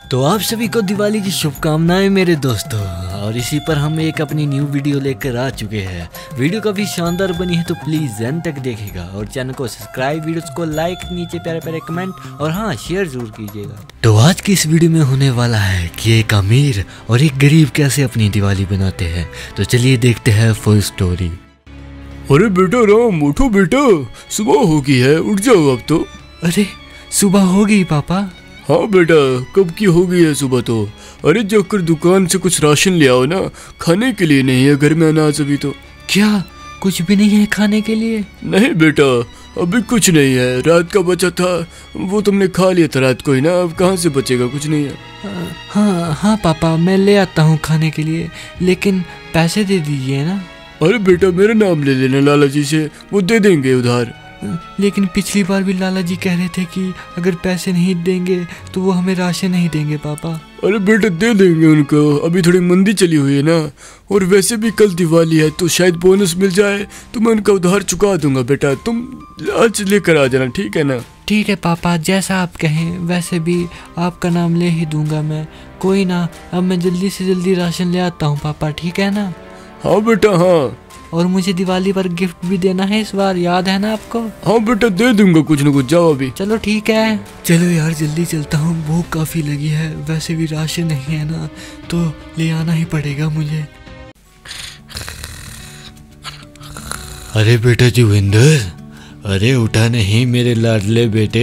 तो आप सभी को दिवाली की शुभकामनाएं मेरे दोस्तों। और इसी पर हम एक अपनी न्यू वीडियो लेकर आ चुके हैं। वीडियो काफ़ी शानदार बनी है तो प्लीज़ एंड तक देखिएगा और चैनल को सब्सक्राइब, वीडियोस को लाइक, नीचे प्यारे प्यारे कमेंट और हाँ शेयर जरूर कीजिएगा। तो आज की इस वीडियो में होने वाला है कि एक अमीर और एक गरीब कैसे अपनी दिवाली बनाते हैं। तो चलिए देखते हैं फुल स्टोरी। अरे बेटा राम, उठो बेटा, सुबह हो गई है, उठ जाओ अब तो। अरे सुबह हो गई पापा? हाँ बेटा, कब की हो गई है सुबह तो। अरे जाकर दुकान से कुछ राशन ले आओ ना, खाने के लिए नहीं है घर में अनाज अभी तो। क्या कुछ भी नहीं है खाने के लिए? नहीं बेटा, अभी कुछ नहीं है, रात का बचा था वो तुमने खा लिया था रात को ही ना, अब कहाँ से बचेगा, कुछ नहीं है। हाँ पापा, मैं ले आता हूँ खाने के लिए, लेकिन पैसे दे दीजिए ना। अरे बेटा मेरा नाम ले लेना लाला जी से, वो दे देंगे उधार। लेकिन पिछली बार भी लाला जी कह रहे थे कि अगर पैसे नहीं देंगे तो वो हमें राशन नहीं देंगे पापा। अरे बेटा दे देंगे उनको, अभी थोड़ी मंदी चली हुई है ना, और वैसे भी कल दिवाली है तो शायद बोनस मिल जाए तो मैं उनका उधार चुका दूंगा। बेटा तुम आज लेकर आ जाना, ठीक है ना? ठीक है पापा, जैसा आप कहें, वैसे भी आपका नाम ले ही दूंगा मैं। कोई ना, अब मैं जल्दी से जल्दी राशन ले आता हूँ पापा, ठीक है ना? हाँ बेटा हाँ। और मुझे दिवाली पर गिफ्ट भी देना है इस बार, याद है ना आपको? हाँ बेटा दे दूंगा कुछ न कुछ, जाओ अभी। चलो ठीक है। चलो यार जल्दी चलता हूँ, भूख काफ़ी लगी है, वैसे भी राशन नहीं है ना तो ले आना ही पड़ेगा मुझे। अरे बेटा जुविंदर, अरे उठा नहीं मेरे लाडले बेटे।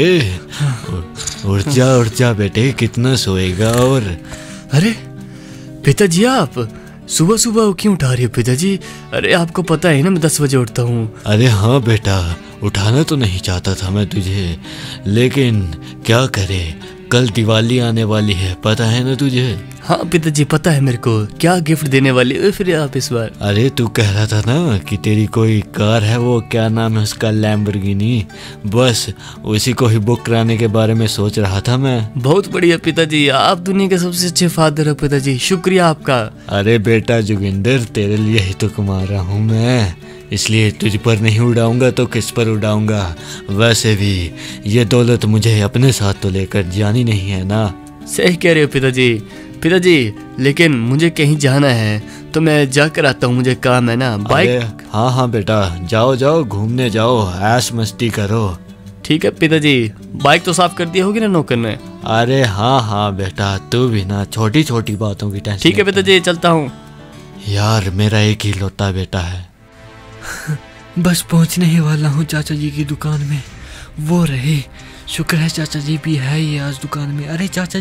उठ जा बेटे, कितना सोएगा? और अरे पिताजी आप सुबह सुबह क्यों उठा रही हो पिताजी? अरे आपको पता है ना मैं 10 बजे उठता हूँ। अरे हाँ बेटा, उठाना तो नहीं चाहता था मैं तुझे, लेकिन क्या करे, कल दिवाली आने वाली है, पता है ना तुझे? हाँ पिताजी पता है मेरे को। क्या गिफ्ट देने वाली हो फिर आप इस बार? अरे तू कह रहा था ना कि तेरी कोई कार है, वो क्या नाम है उसका, लैम्बोर्गिनी, बस उसी को ही बुक कराने के बारे में सोच रहा था मैं। बहुत बढ़िया पिताजी, आप दुनिया के सबसे अच्छे फादर हो पिताजी, शुक्रिया आपका। अरे बेटा जोगिंदर, तेरे लिए ही तो कमा रहा हूँ मैं, इसलिए तुझ पर नहीं उड़ाऊंगा तो किस पर उड़ाऊंगा? वैसे भी ये दौलत मुझे अपने साथ तो लेकर जानी नहीं है ना। सही कह रहे हो पिताजी। पिताजी लेकिन मुझे कहीं जाना है तो मैं जाकर आता हूँ, मुझे काम है ना। बाइक? हाँ बेटा, जाओ घूमने जाओ, ऐश मस्ती करो। ठीक है पिताजी। बाइक तो साफ कर दी होगी ना नौकर ने? अरे हाँ बेटा, तू भी ना छोटी छोटी बातों की टेंशन। ठीक है पिताजी, चलता हूँ। यार मेरा एक ही लौता बेटा है। बस पहुंचने ही वाला हूँ चाचा जी की दुकान में, वो रहे। शुक्र है चाचा जी भी है ये आज दुकान में। अरे चाचा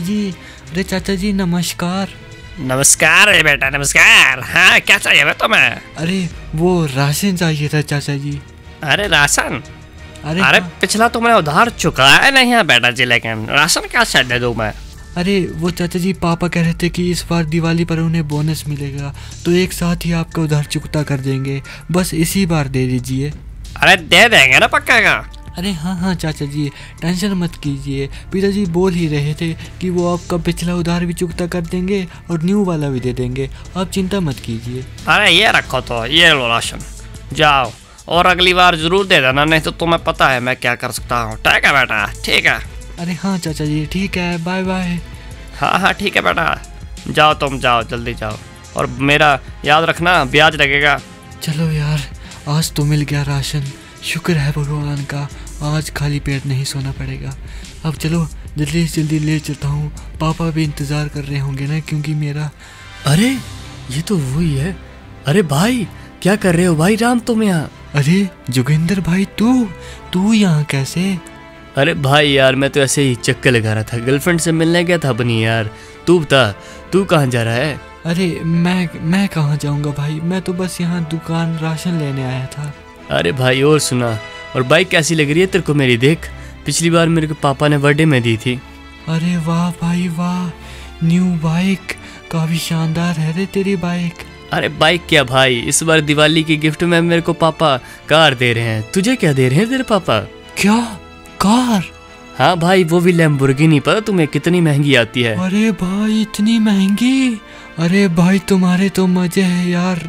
जी नमस्कार। नमस्कार बेटा, नमस्कार। हाँ क्या चाहिए तुम्हें? अरे वो राशन चाहिए था चाचा जी। अरे राशन? अरे हाँ। पिछला तुमने उधार चुकाया नहीं है बेटा जी, लेकिन राशन क्या शायद दे दूं मैं? अरे वो चाचा जी पापा कह रहे थे कि इस बार दिवाली पर उन्हें बोनस मिलेगा तो एक साथ ही आपका उधार चुकता कर देंगे, बस इसी बार दे दीजिए। अरे दे देंगे ना पक्का का? अरे हाँ चाचा जी, टेंशन मत कीजिए। पिताजी बोल ही रहे थे कि वो आपका पिछला उधार भी चुकता कर देंगे और न्यू वाला भी दे देंगे, आप चिंता मत कीजिए। अरे ये रखो, तो ये लो राशन, जाओ और अगली बार जरूर दे देना, नहीं तो तुम्हें पता है मैं क्या कर सकता हूँ। ठीक है बेटा, ठीक है? अरे हाँ चाचा जी ठीक है, बाय बाय। हाँ ठीक है बेटा, जाओ तुम जाओ, जल्दी जाओ, और मेरा याद रखना ब्याज लगेगा। चलो यार, आज तो मिल गया राशन, शुक्र है भगवान का, आज खाली पेट नहीं सोना पड़ेगा। अब चलो जल्दी से जल्दी ले चलता हूँ, पापा भी इंतज़ार कर रहे होंगे ना क्योंकि मेरा। अरे ये तो वही है। अरे भाई क्या कर रहे हो भाई राम तुम यहाँ? अरे जोगिंदर भाई, तू यहाँ कैसे? अरे भाई यार मैं तो ऐसे ही चक्कर लगा रहा था, गर्लफ्रेंड से मिलने गया था अपनी यार। तू बता, तू कहाँ जा रहा है? अरे मैं कहाँ जाऊँगा भाई, मैं तो बस यहाँ दुकान राशन लेने आया था। अरे भाई और सुना, और बाइक कैसी लग रही है तेरे को मेरी? देख, पिछली बार मेरे को पापा ने बर्थडे में दी थी। अरे वाह भाई वाह, न्यू बाइक, काफ़ी शानदार है रे तेरी बाइक। अरे बाइक क्या भाई, इस बार दिवाली की गिफ्ट में मेरे को पापा कार दे रहे हैं। तुझे क्या दे रहे हैं तेरे पापा? क्या कार? हाँ भाई, वो भी लैम्बोर्गिनी, पता तुम्हें कितनी महंगी आती है? अरे भाई इतनी महंगी? अरे भाई तुम्हारे तो मजे है यार।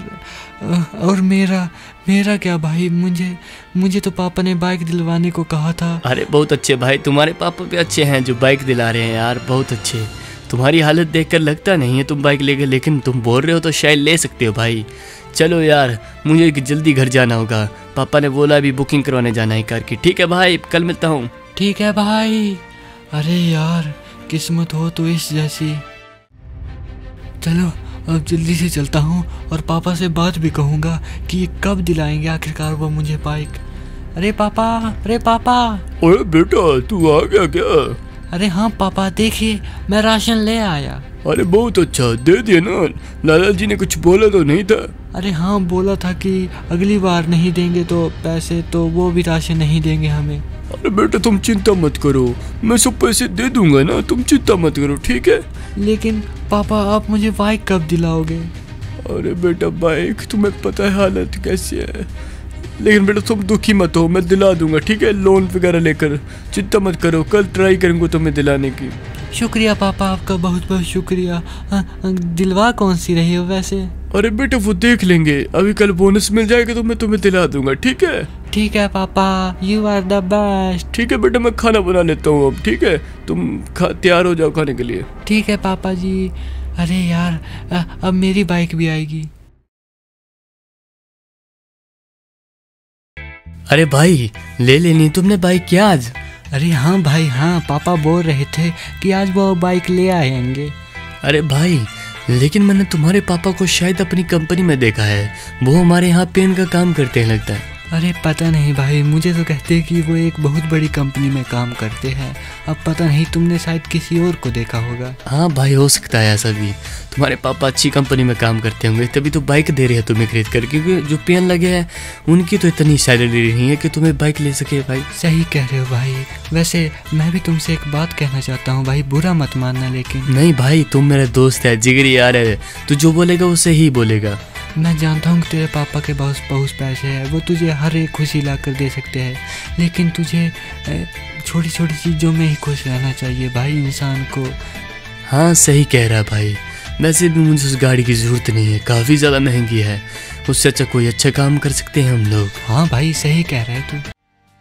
और मेरा क्या भाई, मुझे तो पापा ने बाइक दिलवाने को कहा था। अरे बहुत अच्छे भाई, तुम्हारे पापा भी अच्छे हैं जो बाइक दिला रहे हैं यार, बहुत अच्छे। तुम्हारी हालत देखकर लगता नहीं है तुम बाइक लेके, लेकिन तुम बोल रहे हो तो शायद ले सकते हो भाई। चलो यार, मुझे जल्दी घर जाना होगा, पापा ने बोला अभी बुकिंग करवाने जाना है कार की। ठीक है भाई, कल मिलता हूँ। ठीक है भाई। अरे यार, किस्मत हो तो इस जैसी। चलो अब जल्दी से चलता हूँ और पापा से बात भी कहूँगा कि ये कब दिलाएंगे आखिरकार वो मुझे बाइक। अरे पापा, अरे पापा। अरे बेटा, तू आ गया क्या? अरे हाँ पापा, देखिए मैं राशन ले आया। अरे बहुत अच्छा, दे दिया ना? लाला जी ने कुछ बोला तो नहीं था? अरे हाँ, बोला था कि अगली बार नहीं देंगे तो पैसे, तो वो भी राशन नहीं देंगे हमें। अरे बेटा तुम चिंता मत करो, मैं सब पैसे दे दूंगा ना, तुम चिंता मत करो, ठीक है? लेकिन पापा, आप मुझे बाइक कब दिलाओगे? अरे बेटा, बाइक तुम्हें पता है हालत कैसी है, लेकिन बेटा तुम दुखी मत हो, मैं दिला दूंगा, ठीक है? लोन वगैरह लेकर, चिंता मत करो, कल ट्राई करूंगा तुम्हें दिलाने की। शुक्रिया पापा, आपका बहुत बहुत शुक्रिया। दिलवा कौन सी रही हो वैसे? अरे बेटा वो देख लेंगे, अभी कल बोनस मिल जाएगा तो मैं तुम्हें दिला दूंगा, ठीक है? ठीक है पापा, यू आर द बेस्ट। ठीक है बेटा, मैं खाना बना लेता हूँ अब, ठीक है? तुम तैयार हो जाओ खाने के लिए। ठीक है पापा जी। अरे यार, अब मेरी बाइक भी आएगी। अरे भाई, ले लेनी तुमने बाइक क्या आज? अरे हाँ भाई हाँ, पापा बोल रहे थे कि आज वो बाइक ले आएंगे। अरे भाई, लेकिन मैंने तुम्हारे पापा को शायद अपनी कंपनी में देखा है, वो हमारे यहाँ पेन का काम करते हैं लगता है। अरे पता नहीं भाई, मुझे तो कहते हैं कि वो एक बहुत बड़ी कंपनी में काम करते हैं। अब पता नहीं, तुमने शायद किसी और को देखा होगा। हाँ भाई, हो सकता है ऐसा भी, तुम्हारे पापा अच्छी कंपनी में काम करते होंगे, तभी तो बाइक दे रहे हैं तुम्हें खरीद कर, क्योंकि जो पेन लगे हैं उनकी तो इतनी सैलरी नहीं है कि तुम्हें बाइक ले सके भाई। सही कह रहे हो भाई। वैसे मैं भी तुमसे एक बात कहना चाहता हूँ भाई, बुरा मत मानना। लेकिन नहीं भाई, तुम मेरे दोस्त है, जिगरी यार है, तू जो बोलेगा वो सही बोलेगा। मैं जानता हूँ कि तेरे पापा के पास बहुत पैसे हैं, वो तुझे हर एक खुशी ला कर दे सकते हैं, लेकिन तुझे छोटी छोटी चीज़ों में ही खुश रहना चाहिए भाई इंसान को। हाँ सही कह रहा भाई, वैसे भी मुझे उस गाड़ी की ज़रूरत नहीं है, काफ़ी ज़्यादा महंगी है, उससे अच्छा कोई अच्छा काम कर सकते हैं हम लोग। हाँ भाई सही कह रहे हैं तू।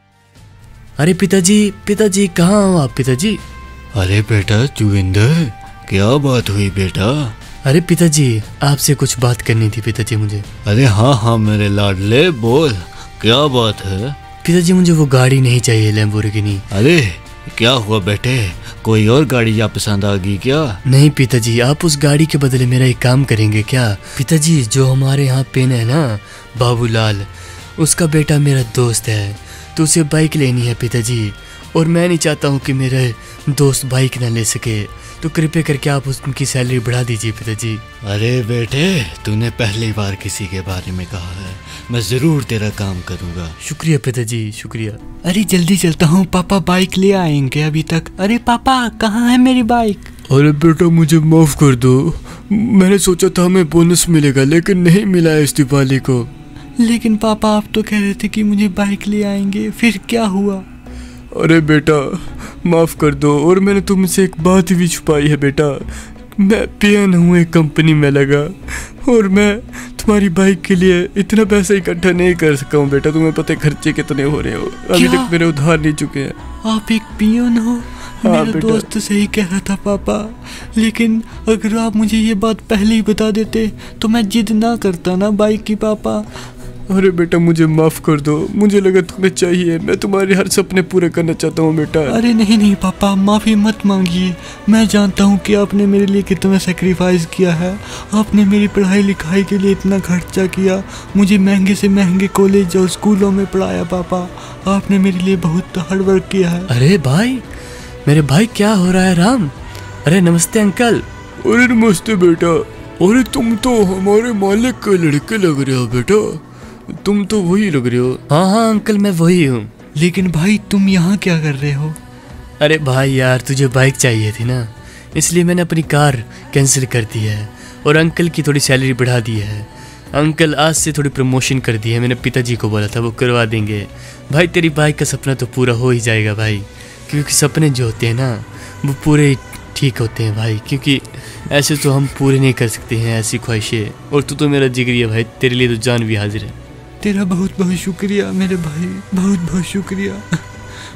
अरे पिताजी कहाँ हो आप पिताजी? अरे बेटा जोगिंदर, क्या बात हुई बेटा? अरे पिताजी, आपसे कुछ बात करनी थी पिताजी मुझे। अरे हाँ मेरे लाडले, बोल क्या बात है? पिताजी मुझे वो गाड़ी नहीं चाहिए, लैम्बोर्गिनी। अरे क्या हुआ बेटे, कोई और गाड़ी या पसंद आ गई क्या? नहीं पिताजी, आप उस गाड़ी के बदले मेरा एक काम करेंगे क्या? पिताजी, जो हमारे यहाँ पेन है ना, बाबूलाल, उसका बेटा मेरा दोस्त है, तो उसे बाइक लेनी है पिताजी, और मैं नहीं चाहता हूँ कि मेरे दोस्त बाइक ना ले सके, तो कृपया करके आप उनकी सैलरी बढ़ा दीजिए पिताजी। अरे बेटे, तूने पहली बार किसी के बारे में कहा है, मैं ज़रूर तेरा काम करूँगा। शुक्रिया पिताजी, शुक्रिया। अरे जल्दी चलता हूँ, पापा बाइक ले आएंगे अभी तक। अरे पापा, कहाँ है मेरी बाइक? अरे बेटा मुझे माफ़ कर दो, मैंने सोचा था हमें बोनस मिलेगा, लेकिन नहीं मिला है इस दिवाली को। लेकिन पापा, आप तो कह रहे थे कि मुझे बाइक ले आएंगे, फिर क्या हुआ? अरे बेटा माफ़ कर दो, और मैंने तुमसे एक बात भी छुपाई है बेटा, मैं पियन हूँ एक कंपनी में लगा, और मैं तुम्हारी बाइक के लिए इतना पैसा इकट्ठा नहीं कर सका हूँ बेटा, तुम्हें पता है खर्चे कितने हो रहे हो, अभी तक मेरे उधार नहीं चुके हैं। आप एक पियन हो? हाँ मेरा बेटा। दोस्त सही कह रहा था पापा, लेकिन अगर आप मुझे ये बात पहले ही बता देते तो मैं जिद ना करता ना बाइक की पापा। अरे बेटा मुझे माफ़ कर दो, मुझे लगा तुम्हें चाहिए, मैं तुम्हारे हर सपने पूरे करना चाहता हूँ बेटा। अरे नहीं नहीं पापा, माफ़ी मत मांगिए, मैं जानता हूँ कि आपने मेरे लिए कितना सेक्रीफाइस किया है, आपने मेरी पढ़ाई लिखाई के लिए इतना खर्चा किया, मुझे महंगे से महंगे कॉलेज और स्कूलों में पढ़ाया पापा, आपने मेरे लिए बहुत हार्डवर्क किया है। अरे भाई, मेरे भाई क्या हो रहा है राम? अरे नमस्ते अंकल। अरे नमस्ते बेटा, अरे तुम तो हमारे मालिक के लड़के लग रहे हो बेटा, तुम तो वही लग रहे हो। हाँ अंकल, मैं वही हूँ। लेकिन भाई तुम यहाँ क्या कर रहे हो? अरे भाई यार, तुझे बाइक चाहिए थी ना, इसलिए मैंने अपनी कार कैंसिल कर दी है, और अंकल की थोड़ी सैलरी बढ़ा दी है। अंकल आज से थोड़ी प्रमोशन कर दी है, मैंने पिताजी को बोला था वो करवा देंगे। भाई तेरी बाइक का सपना तो पूरा हो ही जाएगा भाई, क्योंकि सपने जो होते हैं ना वो पूरे ठीक होते हैं भाई, क्योंकि ऐसे तो हम पूरे नहीं कर सकते हैं ऐसी ख्वाहिशें, और तू तो मेरा जिगरी है भाई, तेरे लिए तो जान भी हाजिर है। तेरा बहुत बहुत शुक्रिया मेरे भाई, बहुत बहुत शुक्रिया।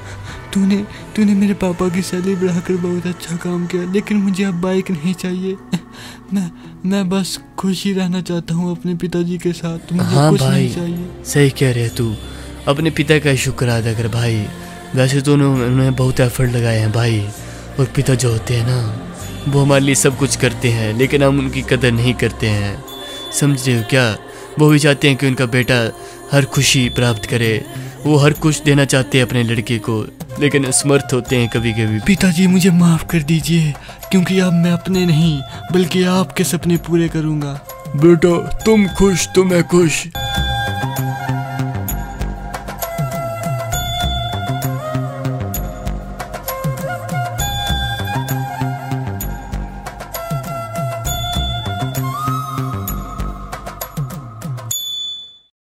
तूने मेरे पापा की सैलरी बढ़ाकर बहुत अच्छा काम किया, लेकिन मुझे अब बाइक नहीं चाहिए। मैं बस खुश ही रहना चाहता हूँ अपने पिताजी के साथ। मुझे हाँ कुछ भाई, नहीं चाहिए। सही कह रहे तू। अपने पिता का शुक्र अदा कर भाई। वैसे तो उन्होंने बहुत एफर्ट लगाए हैं भाई, और पिता जो होते हैं ना वो हमारे लिए सब कुछ करते हैं, लेकिन हम उनकी कदर नहीं करते हैं। समझ रहे हो क्या? वो भी चाहते हैं कि उनका बेटा हर खुशी प्राप्त करे, वो हर कुछ देना चाहते हैं अपने लड़के को, लेकिन असमर्थ होते हैं कभी कभी। पिताजी मुझे माफ़ कर दीजिए, क्योंकि अब मैं अपने नहीं बल्कि आपके सपने पूरे करूँगा। बेटा तुम खुश तो मैं खुश।